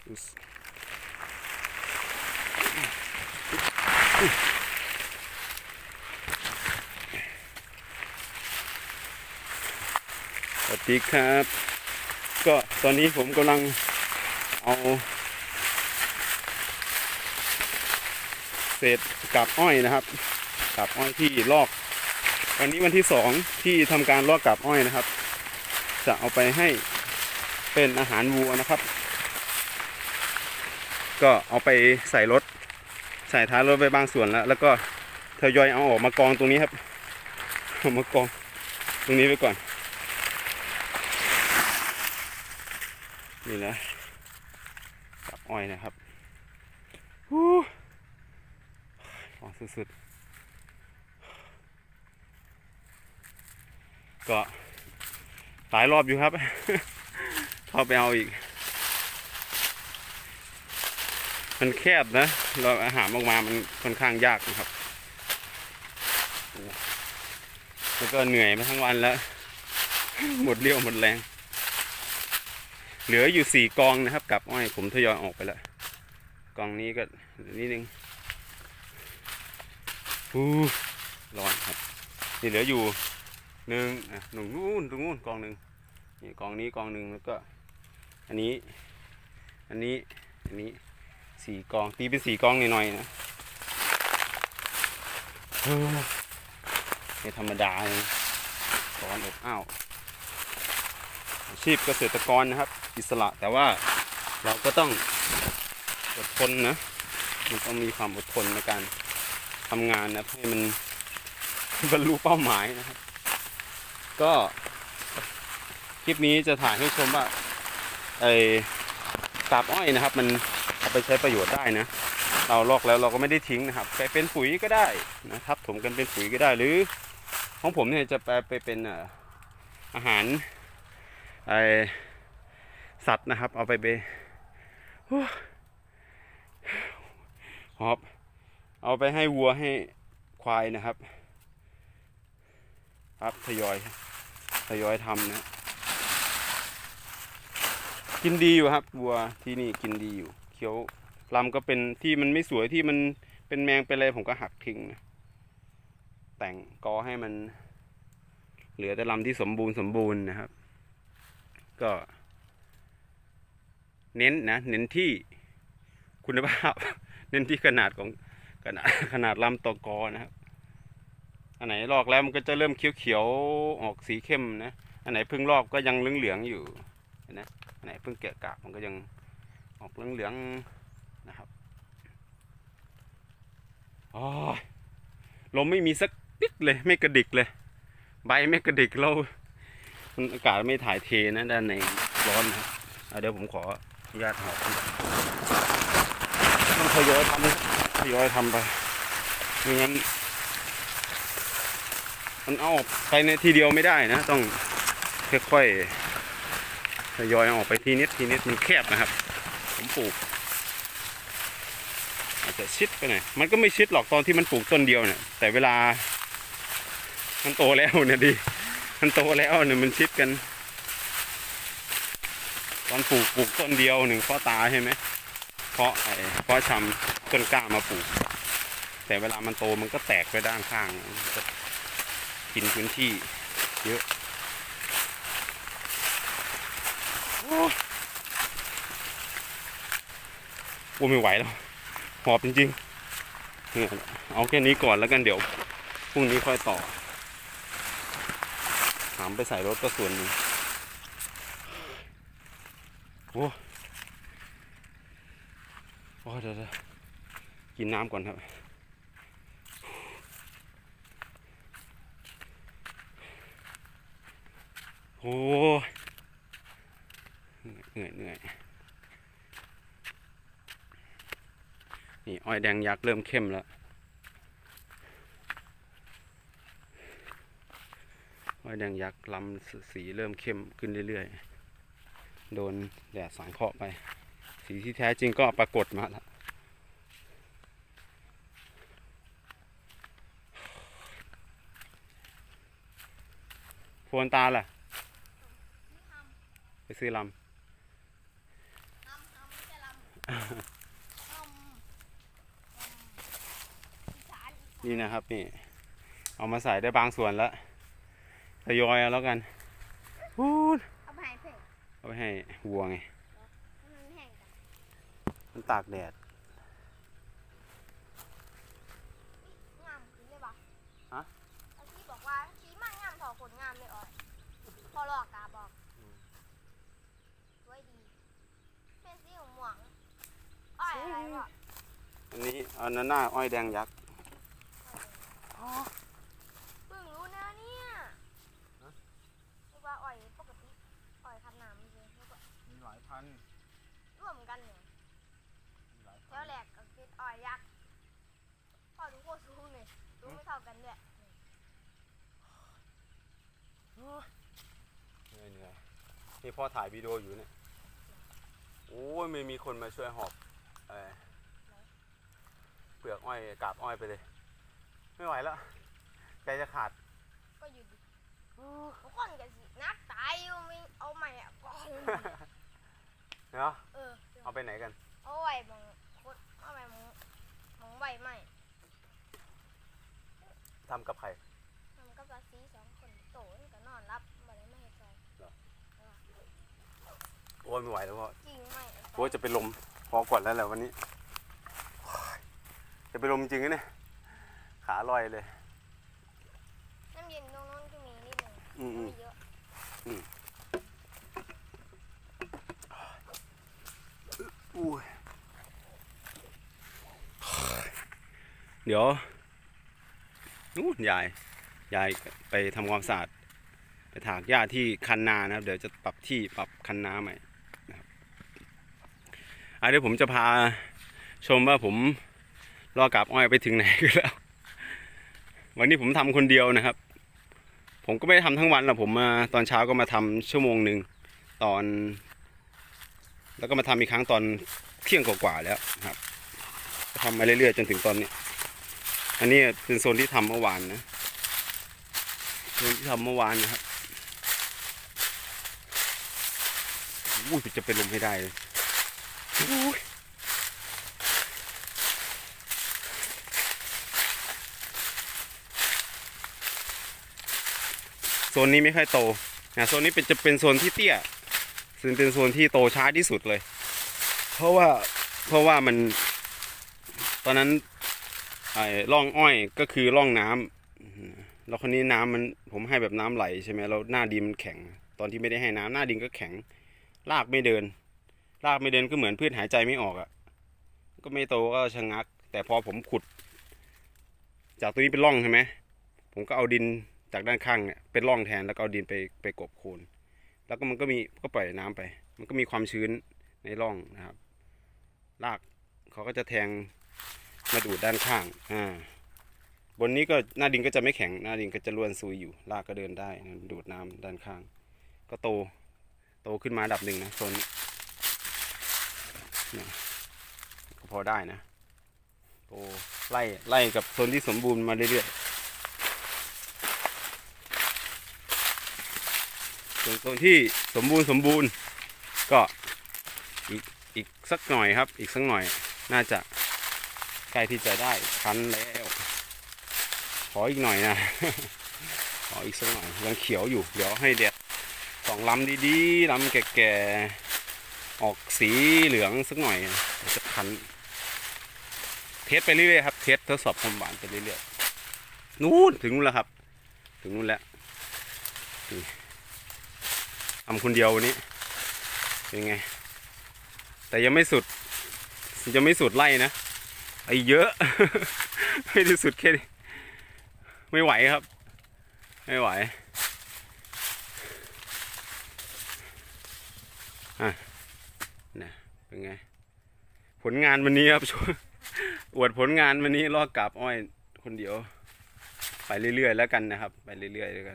สวัสดีครับก็ตอนนี้ผมกำลังเอาเศษกาบอ้อยนะครับกาบอ้อยที่ลอกวันนี้วันที่2ที่ทำการลอกกาบอ้อยนะครับจะเอาไปให้เป็นอาหารวัวนะครับก็เอาไปใส่รถใส่ท้ายรถไปบางส่วนแล้วก็ทยอยเอาออกมากองตรงนี้ครับเอามากองตรงนี้ไว้ก่อนนี่แหละกาบอ้อยนะครับร้อนสุดๆก็หลายรอบอยู่ครับเข้าไปเอาอีกมันแคบนะเราอาหารออกมามันค่อนข้างยากนะครับแล้วก็เหนื่อยมาทั้งวันแล้วหมดเรี่ยวหมดแรงเหลืออยู่4 กองนะครับกับอ้อยผมทยอยออกไปแล้วกองนี้ก็นิดนึงร้อนครับนี่เหลืออยู่1นู่นตรงนู้นกองหนึ่งนี่กองนี้กองหนึ่งแล้วก็อันนี้4 กองตีเป็น4 กองหน่อยๆนะไม่ธรรมดาเลยร้อนอบอ้าวอาชีพเกษตรกรนะครับอิสระแต่ว่าเราก็ต้องอดทนนะมันต้องมีความอดทนในการทำงานนะให้มันบรรลุเป้าหมายนะครับก็คลิปนี้จะถ่ายให้ชมว่ากาบอ้อยนะครับมันเอาไปใช้ประโยชน์ได้นะเราลอกแล้วเราก็ไม่ได้ทิ้งนะครับไปเป็นปุ๋ยก็ได้นะครับถมกันเป็นปุ๋ยก็ได้หรือของผมเนี่ยจะไปเป็นอาหารสัตว์นะครับเอาไปหอบเอาไปให้วัวให้ควายนะครับครับทยอยทำนะกินดีอยู่ครับวัวที่นี่กินดีอยู่เคี้ยวลำก็เป็นที่มันไม่สวยที่มันเป็นแมงเป็นอะไรผมก็หักทิ้งนะแต่งกอให้มันเหลือแต่ลำที่สมบูรณ์นะครับก็เน้นที่คุณภาพ เน้นที่ขนาดลำต่อกอนะครับอันไหนลอกแล้วมันก็จะเริ่มเขียวออกสีเข้มนะอันไหนเพิ่งลอกก็ยังเหลืองอยู่นะอันไหนเพิ่งแกะกาบมันก็ยังออกเหลืองนะครับอ๋อลมไม่มีสักนิดเลยไม่กระดิกเลยใบไม่กระดิกเราอากาศไม่ถ่ายเทนะด้านในร้อนครับเดี๋ยวผมขออนุญาตหอบต้องทยอยทำไปไม่งั้นมันเอาออกไปในทีเดียวไม่ได้นะต้องค่อยๆทยอยออกไปทีนิดมันแคบนะครับผมปลูกอาจจะชิดไปหน่อยมันก็ไม่ชิดหรอกตอนที่มันปลูกต้นเดียวเนี่ยแต่เวลามันโตแล้วเนี่ยมันโตแล้วเนี่ยมันชิดกันตอนปลูกต้นเดียว1 ข้อตาใช่ไหมเพราะชำต้นกล้ามาปลูกแต่เวลามันโตมันก็แตกไปด้านข้างจะกินพื้นที่เยอะโอ้ไม่ไหวแล้วหอบจริงๆเอาแค่นี้ก่อนแล้วกันเดี๋ยวพรุ่งนี้ค่อยต่อหามไปใส่รถก็ส่วนหนึ่งโอ้เดี๋ยวกินน้ำก่อนครับโอ้เหนื่อยนี่อ้อยแดงยักษ์เริ่มเข้มแล้วอ้อยแดงยักษ์ลำสีเริ่มเข้มขึ้นเรื่อยๆโดนแดดสังเคราะห์ไปสีที่แท้จริงก็ปรากฏมาแล้วโพนตาล่ะไปซื้อลำนี่นะครับนี่เอามาใส่ได้บางส่วนแล้วทยอยเอาแล้วกันพูดเอาไปให้เพื่อนเอาไปให้วัวไงมันแห้งกันมันตากแดดงามขึ้นเลยปะฮะแล้วที่บอกว่าชี้มันงามถอขนงามเลยอ่อยพอหลอกกาบอกสวยดีเป็นสีของหม่วงอ้อยอะไรวะอันนี้อันนั้นหน้าอ้อยแดงยักษ์เพิ่งรู้นะเนี่ยนึกว่าอ้อยปกติอ้อยคันน้ำไม่ใช่นึกว่ามีหลายพันร่วมกันเนี่ยมีหลายพัแล้วแหลกก็คืออ้อยยักษ์พอดูโคตรสูงเลยสูงไม่เท่ากันด้วยเหนื่อยนี่พ่อถ่ายวิดีโออยู่เนี่ยโอ้ยไม่มีคนมาช่วยหอบเปลือกอ้อยกาบอ้อยไปเลยไม่ไหวแล้วใจจะขาดก็อยู่ดีทุกคนก็สินักตายอยู่ไม่เอาใหม่อ่ะก่อนเนาะเออเอาไปไหนกันเอาไว้มองโคตรเอาไว้มองใบใหม่ทำกับใครทำกับราศี2 คนโตนี่ก็นอนรับมาได้ไม่ให้ใจโอ้ยไม่ไหวแล้วพ่อจริงไหมโอ้ยจะเป็นลมพอก่อนแล้วแหละวันนี้จะเป็นลมจริงๆนะเนี่ยขาลอยเลยน้ำเย็นตรงนู้นก็มีนิดหนึ่งอืมไม่เยอะอุ้ยเดี๋ยวนู่นยายไปทำความสะอาดไปถากหญ้าที่คันนานะครับเดี๋ยวจะปรับที่ปรับคันนาใหม่นะครับเดี๋ยวผมจะพาชมว่าผมรอกาบอ้อยไปถึงไหนกันแล้ววันนี้ผมทำคนเดียวนะครับผมก็ไม่ได้ทำทั้งวันหรอกผมมาตอนเช้าก็มาทำชั่วโมงหนึ่งตอนแล้วก็มาทำอีกครั้งตอนเที่ยงกว่าๆแล้วครับทำมาเรื่อยๆจนถึงตอนนี้อันนี้เป็นโซนที่ทำเมื่อวานนะโซนที่ทำเมื่อวานนะครับอุ้ยจะเป็นลมให้ได้เลยโซนนี้ไม่ค่อยโตนะโซนนี้จะเป็นโซนที่เตี้ยซึ่งเป็นโซนที่โตช้าที่สุดเลยเพราะว่ามันตอนนั้นร่องอ้อยก็คือร่องน้ำแล้วคนนี้น้ำมันผมให้แบบน้ำไหลใช่ไหมแล้วหน้าดินมันแข็งตอนที่ไม่ได้ให้น้ำหน้าดินก็แข็งรากไม่เดินก็เหมือนพืชหายใจไม่ออกอ่ะก็ไม่โตก็ชะงักแต่พอผมขุดจากตรงนี้เป็นร่องใช่ไหมผมก็เอาดินจากด้านข้างเนี่ยเป็นร่องแทนแล้วก็เอาดินไปกบโคนแล้วก็มันก็ปล่อยน้ำไปมันก็มีความชื้นในร่องนะครับรากเขาก็จะแทงมาดูดด้านข้างบนนี้ก็หน้าดินก็จะไม่แข็งหน้าดินก็จะล้วนซุยอยู่รากก็เดินได้ดูดน้ำด้านข้างก็โตขึ้นมาระดับหนึ่งนะโซนนี้ก็พอได้นะโตไล่กับโซนที่สมบูรณ์มาเรื่อยๆส่วนโซนที่สมบูรณ์ก็อีกสักหน่อยครับอีกสักหน่อยน่าจะใกล้ที่จะได้คั้นแล้วขออีกหน่อยนะ ขออีกสักหน่อยยังเขียวอยู่เดี๋ยวให้เด็ด2 ลำดีๆลำแก่ๆออกสีเหลืองสักหน่อยจะคั้นเทสไปเรื่อยๆครับเทสทดสอบความหวานไปเรื่อยๆนู่นถึงนู่นแล้วครับถึงนู่นแล้วทำคนเดียววันนี้เป็นไงแต่ยังไม่สุดไล่นะไอ้เยอะ ไม่ได้สุดแค่นี้ไม่ไหวครับไม่ไหวนะเป็นไงผลงานวันนี้ครับ อวดผลงานวันนี้ลอกกาบอ้อยคนเดียวไปเรื่อยๆแล้วกันนะครับไปเรื่อยๆแล้วกัน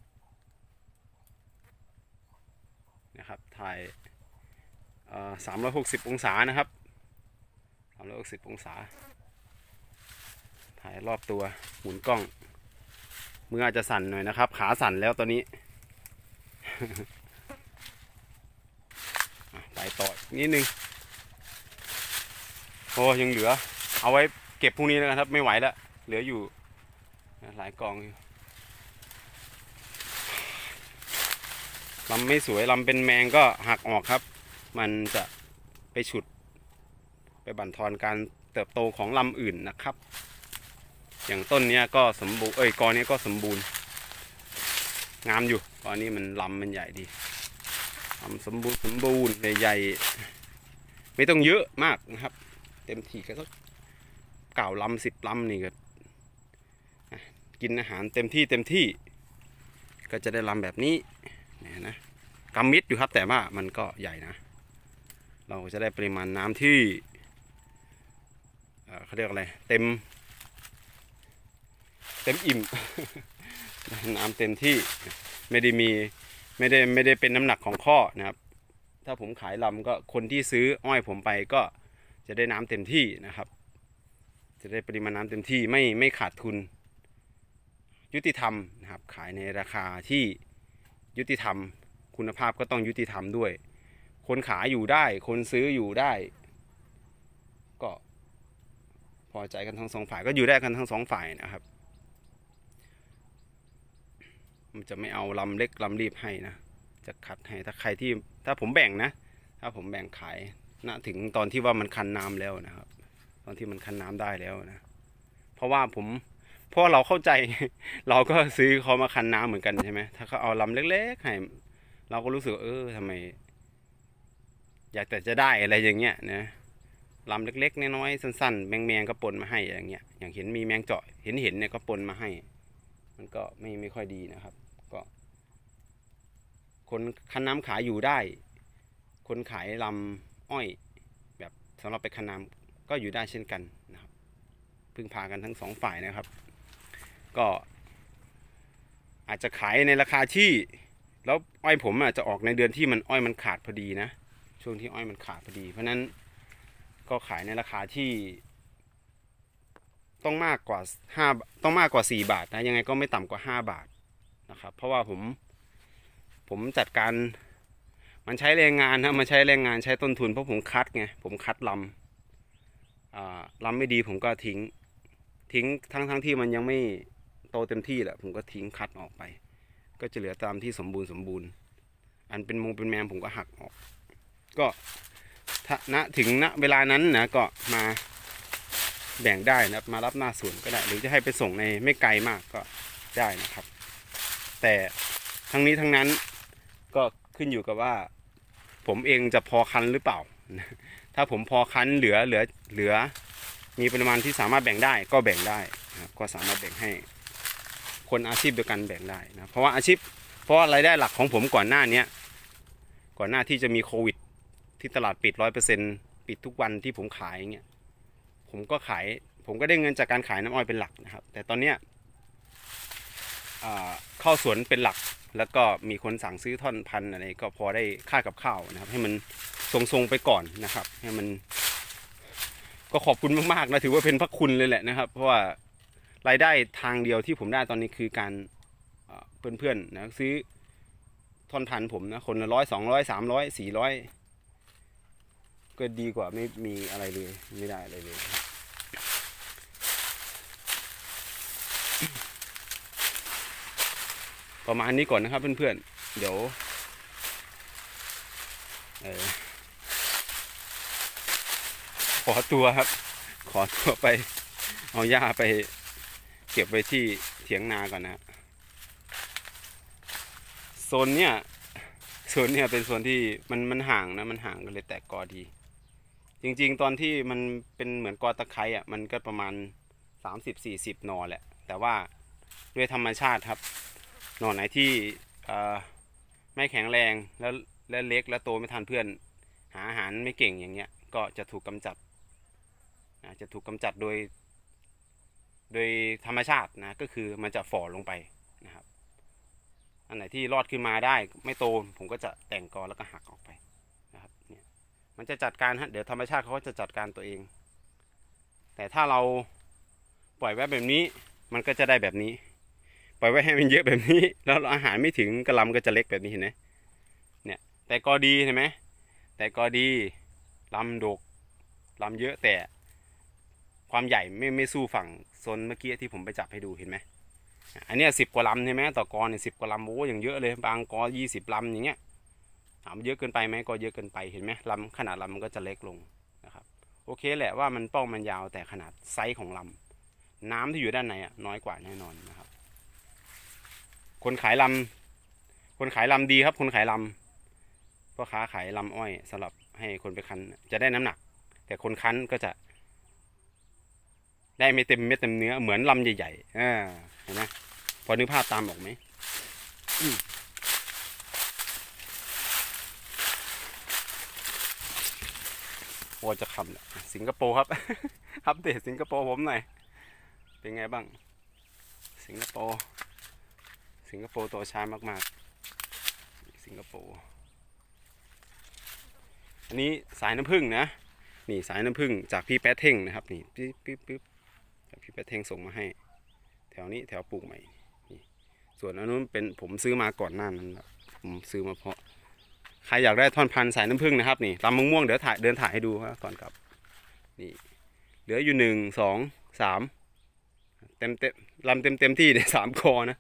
นะครับถ่าย360 องศานะครับ360 องศาถ่ายรอบตัวหมุนกล้องมืออาจจะสั่นหน่อยนะครับขาสั่นแล้วตอนนี้ ไปต่อนิดนึงโอ้ยังเหลือเอาไว้เก็บพรุ่งนี้นะครับไม่ไหวแล้วเหลืออยู่หลายกองอยู่ลำไม่สวยลำเป็นแมงก็หักออกครับ มันจะไปฉุดไปบั่นทอนการเติบโตของลำอื่นนะครับ อย่างต้นนี้ก็สมบูรณ์กอนี้ก็สมบูรณ์งามอยู่กอนี้มันลำมันใหญ่ดีลำสมบูรณ์ใหญ่ๆไม่ต้องเยอะมากนะครับเต็มที่ก็9 ลำ 10 ลำนี่ก็กินอาหารเต็มที่ก็จะได้ลำแบบนี้นะกำมิดอยู่ครับแต่ว่ามันก็ใหญ่นะเราจะได้ปริมาณน้ำที่เขาเรียกอะไรเต็มอิ่ม น้ำเต็มที่ไม่ได้เป็นน้ำหนักของข้อนะครับถ้าผมขายลำก็คนที่ซื้ออ้อยผมไปก็จะได้น้ำเต็มที่นะครับจะได้ปริมาณน้ำเต็มที่ไม่ขาดทุนยุติธรรมนะครับขายในราคาที่ยุติธรรมคุณภาพก็ต้องยุติธรรมด้วยคนขายอยู่ได้คนซื้ออยู่ได้ก็พอใจกันทั้งสองฝ่ายก็อยู่ได้กันทั้งสองฝ่ายนะครับมันจะไม่เอาลำเล็กลำรีบให้นะจะคัดให้ถ้าผมแบ่งนะถ้าผมแบ่งขายณถึงตอนที่ว่ามันคันน้ำแล้วนะครับตอนที่มันคันน้ำได้แล้วนะเพราะเราเข้าใจ เราก็ซื้อเขามาคันน้ำเหมือนกันใช่ไหมถ้าเขาเอาลำเล็กๆให้เราก็รู้สึกทำไมอยากแต่จะได้อะไรอย่างเงี้ยนะลำเล็กๆน้อยๆสั้นๆแมงก็ปนมาให้อย่างเงี้ยอย่างเห็นมีแมงเจาะเห็นเนี่ยก็ปนมาให้มันก็ไม่ค่อยดีนะครับก็คนคันน้ำขายอยู่ได้คนขายลำอ้อยแบบสำหรับไปคันน้ำก็อยู่ได้เช่นกันนะครับพึ่งพากันทั้งสองฝ่ายนะครับก็อาจจะขายในราคาที่แล้วอ้อยผมจะออกในเดือนที่มันอ้อยมันขาดพอดีนะช่วงที่อ้อยมันขาดพอดีเพราะนั้นก็ขายในราคาที่ต้องมากกว่า4 บาทนะยังไงก็ไม่ต่ำกว่า5 บาทนะครับเพราะว่าผมจัดการมันใช้แรงงานนะมันใช้แรงงานใช้ต้นทุนเพราะผมคัดไงผมคัดลำไม่ดีผมก็ทิ้งทั้งที่มันยังไม่โตเต็มที่แหละผมก็ทิ้งคัดออกไปก็จะเหลือตามที่สมบูรณ์อันเป็นแมงผมก็หักออกก็ถ้าถึงเวลานั้นนะก็มาแบ่งได้นะมารับหน้าสวนก็ได้หรือจะให้ไปส่งในไม่ไกลมากก็ได้นะครับแต่ทั้งนี้ทั้งนั้นก็ขึ้นอยู่กับว่าผมเองจะพอคั้นหรือเปล่าถ้าผมพอคั้นเหลือมีปริมาณที่สามารถแบ่งได้ก็แบ่งได้นะครับก็สามารถแบ่งให้คนอาชีพเดียวกันแบ่งได้นะเพราะว่ารายได้หลักของผมก่อนหน้าที่จะมีโควิดที่ตลาดปิด100%ปิดทุกวันที่ผมขายเงี้ยผมก็ได้เงินจากการขายน้ำอ้อยเป็นหลักนะครับแต่ตอนเนี้ยเข้าสวนเป็นหลักแล้วก็มีคนสั่งซื้อท่อนพันธุ์อะไรก็พอได้ค่ากับข้าวนะครับให้มันทรงๆไปก่อนนะครับให้มันก็ขอบคุณมากๆนะถือว่าเป็นพระคุณเลยแหละนะครับเพราะว่ารายได้ทางเดียวที่ผมได้ตอนนี้คือการเพื่อนๆนะซื้อท่อนพันธุ์ผมนะคนละ100 200 300 400ก็ดีกว่าไม่มีอะไรเลยไม่ได้อะไรเลยประมาณนี้ก่อนนะครับเพื่อนๆเดี๋ยวขอตัวไปเอาหญ้าไปเก็บไว้ที่เถียงนาก่อนนะโซนเนี้ยเป็นโซนที่มันห่างนะมันห่างกันเลยแตกกอดีจริงๆตอนที่มันเป็นเหมือนกอตะไคร้มันก็ประมาณ30-40 หน่อแหละแต่ว่าด้วยธรรมชาติครับหน่อไหนที่ไม่แข็งแรงแล้วเล็กแล้วโตไม่ทันเพื่อนหาอาหารไม่เก่งอย่างเงี้ยก็จะถูกกำจัดโดยธรรมชาตินะก็คือมันจะฝ่อลงไปนะครับอันไหนที่รอดขึ้นมาได้ไม่โตผมก็จะแต่งกอแล้วก็หักออกไปนะครับเนี่ยมันจะจัดการเดี๋ยวธรรมชาติเขาก็จะจัดการตัวเองแต่ถ้าเราปล่อยไว้แบบนี้มันก็จะได้แบบนี้ปล่อยไว้ให้มันเยอะแบบนี้แล้วอาหารไม่ถึงกระลำก็จะเล็กแบบนี้เห็นไหมเนี่ยแต่กอดีเห็นไหมแต่กอดีลำดกลำเยอะแต่ความใหญ่ไม่สู้ฝั่งโซนเมื่อกี้ที่ผมไปจับให้ดูเห็นไหมอันนี้10 กว่าลำใช่ไหมต่อกอเนี่ย10 กว่าลำโอ้อย่างเยอะเลยบางกอ20 ลำอย่างเงี้ยถามเยอะเกินไปไหมก็เยอะเกินไปเห็นไหมลำขนาดลำมันก็จะเล็กลงนะครับโอเคแหละว่ามันป้องมันยาวแต่ขนาดไซส์ของลำน้ำที่อยู่ด้านในน้อยกว่าแน่นอนนะครับคนขายลำดีครับคนขายลำพ่อค้าขายลำอ้อยสำหรับให้คนไปคั้นจะได้น้ำหนักแต่คนคั้นก็จะได้ไม่เต็มเม็ดเต็มเนื้อเหมือนลำใหญ่ๆเห็นไหมพอนึกภาพตามออกไหมโอ้จะคำเนี่ยสิงคโปร์ครับ อัปเดตสิงคโปร์ผมหน่อยเป็นไงบ้างสิงคโปร์ตัวช้ามากๆสิงคโปร์อันนี้สายน้ำผึ้งนะนี่สายน้ำผึ้งจากพี่แป๊ดเท่งนะครับนี่ปิ๊บจากพี่แป๊ดเท่งส่งมาให้แถวนี้แถวปลูกใหม่นี่ส่วนอันนู้นเป็นผมซื้อมาก่อนหน้านั้นผมซื้อมาเพาะใครอยากได้ท่อนพันธุ์สายน้ำผึ้งนะครับนี่ลำมะม่วงเดี๋ยวเดินถ่ายให้ดูครับก่อนครับนี่เหลืออยู่1 2 3เต็มลำเต็มที่เนี่ย3 คอนะ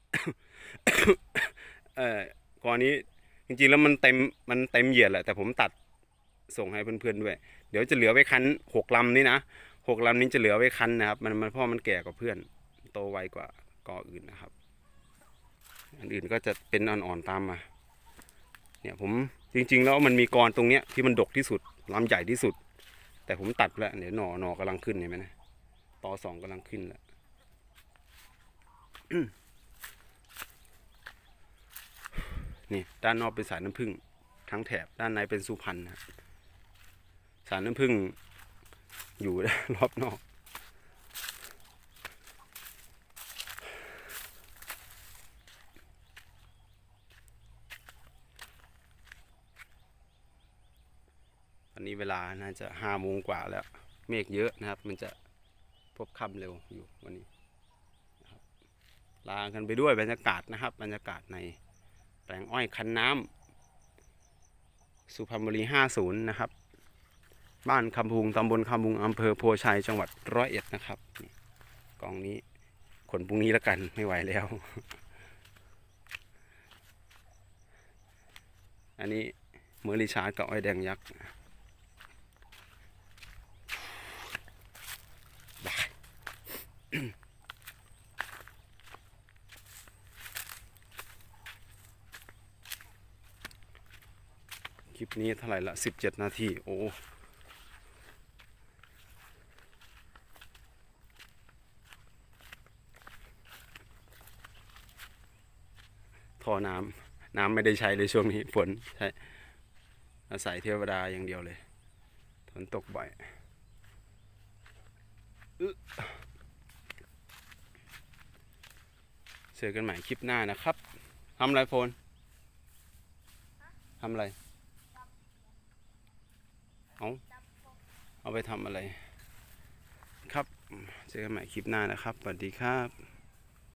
คอนี้จริงๆแล้วมันเต็มเหยียดแหละแต่ผมตัดส่งให้เพื่อนๆด้วยเดี๋ยวจะเหลือไว้คั้น6 ลำนี้นะ6 ลำนี้จะเหลือไว้คั้นนะครับมันเพราะมันแก่กว่าเพื่อนโตไวกว่ากออื่นนะครับอันอื่นก็จะเป็นอ่อนๆตามมาเนี่ยผมจริงๆแล้วมันมีกรตรงเนี้ยที่มันดกที่สุดลำใหญ่ที่สุดแต่ผมตัดแล้วเดี๋ยวหน่อกำลังขึ้นเห็นไหมนะตอ2กำลังขึ้นแล้ว นี่ด้านนอกเป็นสายน้ำผึ้งทั้งแถบด้านในเป็นสุพรรณนะสายน้ำผึ้งอยู่ รอบนอกตอนนี้เวลาน่าจะ5 โมงกว่าแล้วเมฆเยอะนะครับมันจะพบค่ำเร็วอยู่วันนี้นะครับลากันไปด้วยบรรยากาศนะครับบรรยากาศในแปลงอ้อยคันน้ำสุพรรณบุรี50นะครับบ้านคำพุงตำบลคำพุงอำเภอโพชัยจังหวัด101นะครับกองนี้ขนพรุ่งนี้แล้วกันไม่ไหวแล้ว อันนี้เมอร์ลิชาร์ดกับอ้อยแดงยักษ์คลิปนี้เท่าไหร่ละ17 นาทีโอ้ท่อน้ำไม่ได้ใช้เลยช่วงนี้ฝนใช่อาศัยเทวดาอย่างเดียวเลยฝนตกบ่อยเจอกันใหม่คลิปหน้านะครับทำอะไรโฟนทำอะไรเอาไปทำอะไรครับเจอกันใหม่คลิปหน้านะครับสวัสดีครับ